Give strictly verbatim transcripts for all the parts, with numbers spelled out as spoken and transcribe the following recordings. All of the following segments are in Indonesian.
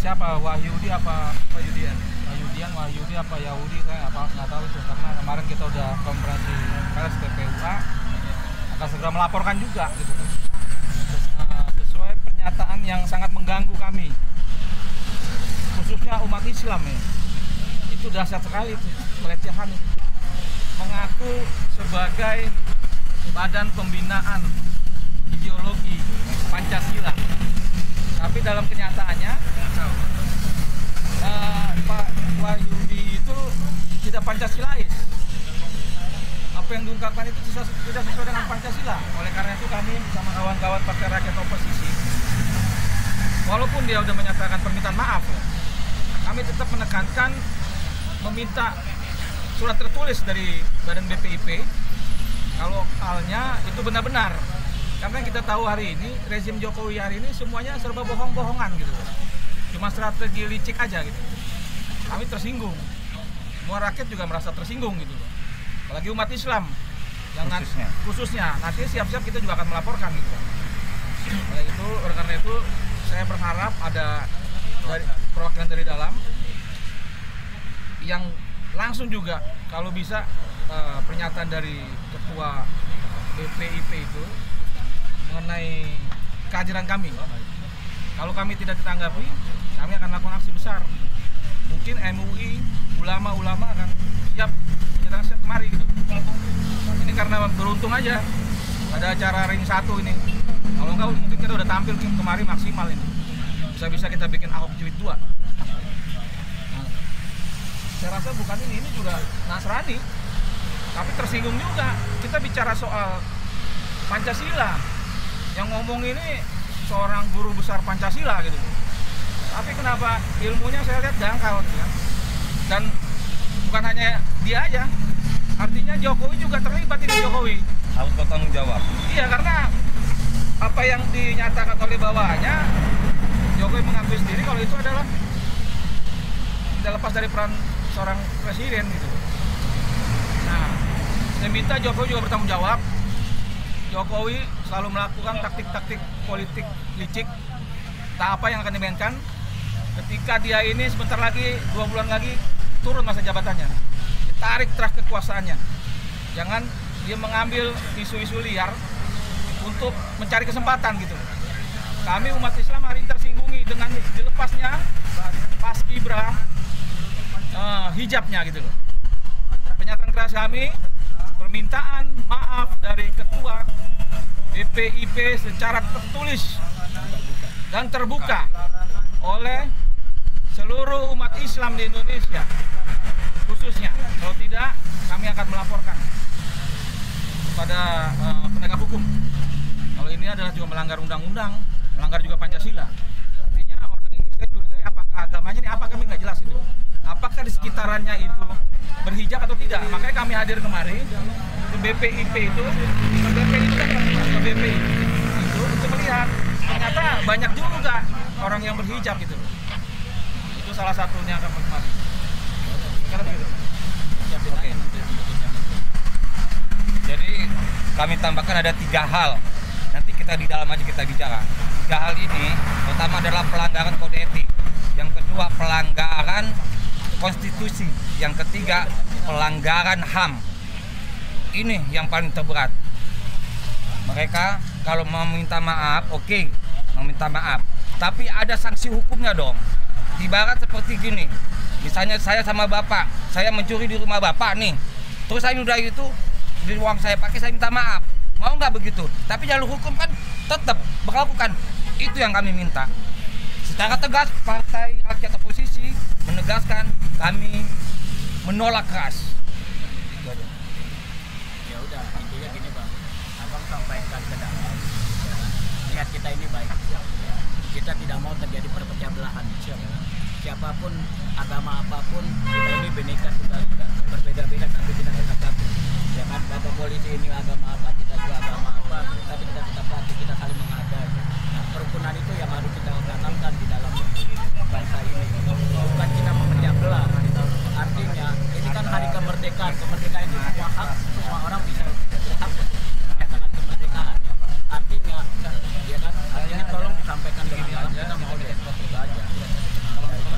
siapa? Wahyudi apa Wahyudian? Wahyudian, Wahyudi apa Yahudi, saya nggak nggak tahu itu, karena kemarin kita udah konferensi pers P P U A akan segera melaporkan juga gitu. Sesuai pernyataan yang sangat mengganggu kami, khususnya umat Islam ya. Itu dahsyat sekali itu, pelecehan. Mengaku sebagai badan pembinaan ideologi Pancasila, tapi dalam kenyataannya uh, Pak Wahyudi itu tidak Pancasilais. Apa yang diungkapkan itu tidak sesuai dengan Pancasila. Oleh karena itu kami bersama kawan-kawan Partai Rakyat Oposisi, walaupun dia sudah menyatakan permintaan maaf, kami tetap menekankan, meminta surat tertulis dari Badan B P I P kalau halnya itu benar-benar. Karena kita tahu hari ini, rezim Jokowi hari ini semuanya serba bohong-bohongan gitu. Cuma strategi licik aja gitu. Kami tersinggung. Semua rakyat juga merasa tersinggung gitu. Apalagi umat Islam. Jangan khususnya. khususnya. Nanti siap-siap kita juga akan melaporkan gitu. Oleh itu, oleh karena itu saya berharap ada dari perwakilan dari dalam yang langsung juga kalau bisa uh, pernyataan dari ketua B P I P itu mengenai kehadiran kami. Kalau kami tidak ditanggapi, kami akan melakukan aksi besar. Mungkin M U I, ulama-ulama akan siap menyerang siap kemari gitu. Ini karena beruntung aja ada acara ring satu ini. Kalau enggak mungkin kita udah tampil kemari maksimal ini. Bisa-bisa kita bikin Ahok jilid dua. Nah, saya rasa bukan ini, ini juga Nasrani. Tapi tersinggung juga. Kita bicara soal Pancasila. Yang ngomong ini seorang guru besar Pancasila gitu. Tapi kenapa ilmunya saya lihat dangkal gitu kan. Dan bukan hanya dia aja. Artinya Jokowi juga terlibat ini Jokowi. Harus bertanggung jawab. Iya, karena apa yang dinyatakan oleh bawahannya, Jokowi mengakui sendiri kalau itu adalah tidak lepas dari peran seorang presiden gitu. Nah, saya minta Jokowi juga bertanggung jawab. Jokowi selalu melakukan taktik-taktik politik licik. Tak apa yang akan dimainkan ketika dia ini sebentar lagi, dua bulan lagi turun masa jabatannya, ditarik terus kekuasaannya. Jangan dia mengambil isu-isu liar untuk mencari kesempatan gitu. Kami umat Islam hari ini tersinggungi dengan dilepasnya paskibra uh, hijabnya gitu loh. Pernyataan keras kami, permintaan maaf dari ketua B P I P secara tertulis dan terbuka oleh seluruh umat Islam di Indonesia khususnya. Kalau tidak, kami akan melaporkan kepada uh, penegak hukum. Kalau ini adalah juga melanggar undang-undang, melanggar juga Pancasila. Artinya orang ini saya curigai apakah agamanya ini apa, kami nggak jelas itu. Apakah di sekitarannya itu berhijab atau tidak? Makanya kami hadir kemari ke B P I P itu, ke B P I itu kan ke B P I itu untuk melihat ternyata banyak juga orang yang berhijab gitu. Itu salah satunya kami kemari. Karena begitu. Oke. Jadi kami tambahkan ada tiga hal. Nanti kita di dalam aja kita bicara. Tiga hal ini, pertama adalah pelanggaran kode etik. Yang kedua pelanggaran konstitusi. Yang ketiga pelanggaran H A M. Ini yang paling terberat. Mereka kalau mau minta maaf, oke, okay, mau minta maaf. Tapi ada sanksi hukumnya dong. Ibarat seperti gini. Misalnya saya sama bapak, saya mencuri di rumah bapak nih. Terus saya udah itu di uang saya pakai, saya minta maaf. Mau nggak begitu? Tapi jalur hukum kan tetap berlakukan. Itu yang kami minta. Secara tegas Partai Rakyat Oposisi menegaskan kami menolak keras. Itu aja. Ya udah, intinya gini bang, abang sampaikan ke dalam. Niat kita ini baik. Kita tidak mau terjadi perpecah belahan. Siapapun, agama apapun, kita ini bineka tunggal ika, berbeda-beda tapi kita tetap satu. Ya kan, bapak polisi ini agama apa, kita juga agama apa, tapi kita tetap satu, kita saling menghargai. Nah, kerukunan itu yang harus kita tanamkan di dalam bangsa ini. Bukan kita memecah belah. Artinya, ini kan hari kemerdekaan. Kemerdekaan itu semua hak, semua orang bisa hak mengatakan kemerdekaannya. Artinya, ya kan, artinya tolong disampaikan dengan dalam, kita mau lihat itu aja.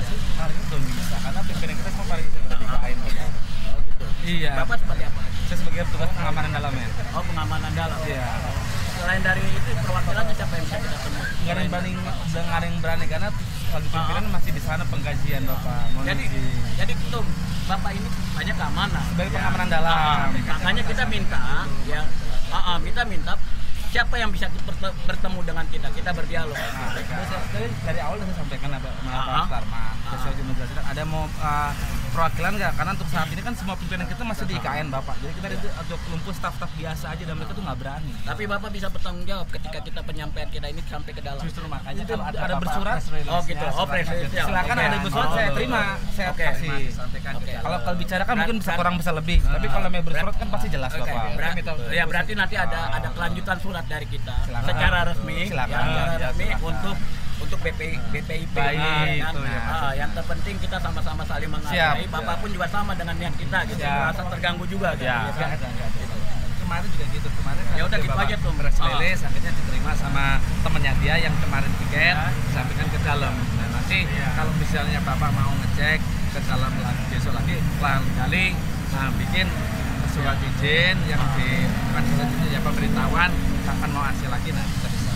kemarin itu belum bisa karena pimpinan kita semua pada bisa berarti K N. Oh gitu. Iya. Bapak seperti apa? Saya sebagai petugas pengamanan dalam ya. Oh pengamanan dalam. Iya. Selain dari itu perwakilannya siapa yang bisa kita temui? Nggak ada yang berani, nggak ada yang berani karena lagi pimpinan masih di sana penggajian Bapak. Mohon Jadi izin. jadi Tum, Bapak ini banyak keamanan. Sebagai Ya. pengamanan dalam. Ah, makanya kita minta ya ah, ah, kita minta siapa yang bisa berte- bertemu dengan kita, kita berdialog. Nah, terus saya- dari, dari awal saya sampaikan apa sama Ah. Pak Starman. Terus Ah. saya juga menjelaskan ada mau uh, perwakilan nggak? Karena untuk saat ini kan semua pimpinan kita masih di I K N Bapak. Jadi kita itu untuk lumpuh staf-staf biasa aja dan mereka tuh nggak berani. Tapi Bapak bisa bertanggung jawab ketika kita penyampaian kita ini sampai ke dalam. Justru makanya Itu kalau ada, ada bersurat, Oh gitu. Oh press release ya. silakan Oke. ada bersurat Oh, saya betul. terima, saya Oke. kasih. Sampaikan Oke. Kalau kalau bicara kan mungkin bisa Kan- kurang bisa lebih, tapi kalau mau bersurat kan pasti jelas Oke, Bapak. berarti, ya berarti nanti ada ada kelanjutan surat dari kita Silakan. secara resmi, Silakan. ya, secara Ya, resmi silakan. untuk untuk B P I B P I P. Baik, Nah, yang, itu ya. ah, yang terpenting kita sama-sama saling menghargai. Siap. Bapak pun juga sama dengan niat kita gitu, Siap. merasa terganggu juga gitu. Ya, ya kan? enggak, enggak, enggak. Kemarin juga gitu, kemarin Ya udah gitu aja tuh. press Ah. release akhirnya diterima sama temennya dia yang kemarin tiket disampaikan ke dalam. Nah nanti Iya. kalau misalnya bapak mau ngecek ke dalam lagi besok lagi lain kali nah bikin surat izin yang di bukan surat izin ya pemberitahuan kapan mau hasil lagi nah kita bisa.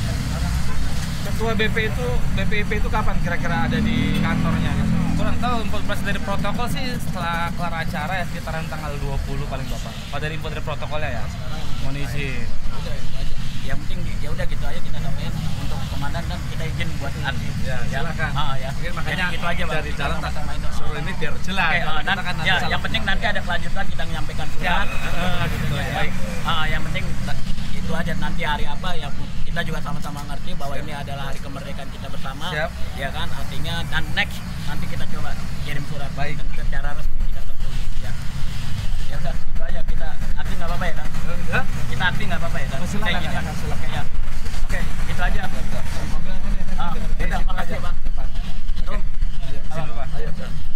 Ketua B P itu B P I P itu kapan kira-kira ada di kantornya? Kurang tahu informasi dari protokol sih setelah kelar acara ya sekitaran tanggal dua puluh paling Bapak. Kalau dari info dari protokolnya ya. Mohon izin. Udah itu aja. Yang penting ya udah gitu aja kita sampaikan untuk komandan kan kita izin buat arti. Ya, silakan. Ah ya. Mungkin makanya Jadi gitu aja Bang. dari Kita dalam sama-sama itu. suruh ini biar jelas. Oke, Kalau ah, kita nan- kan nanti ya, salah yang penting paham. nanti ada kelanjutan kita menyampaikan surat. Ya, eh, gitu ya. ya. Baik. Ah, yang penting t- itu aja nanti hari apa ya kita juga sama-sama ngerti bahwa ini adalah hari kemerdekaan kita bersama. Siap. Ya kan artinya dan next nanti kita coba kirim surat Baik. dan secara resmi kita tertulis ya. Ya udah itu aja kita arti nggak apa-apa ya kan? Hah? Kita arti nggak apa-apa ya kan? Oh, silakan, Kayak gini ya. silakan, silakan. Ya. Oke, itu aja. Ah, udah makasih Pak. Tum. Ayo, sini, Pak. Ayo.